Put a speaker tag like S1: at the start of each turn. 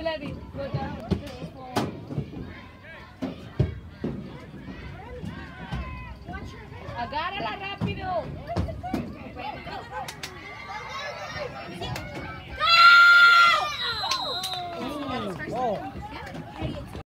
S1: Levy. Go down. This is for- Agárrala rápido.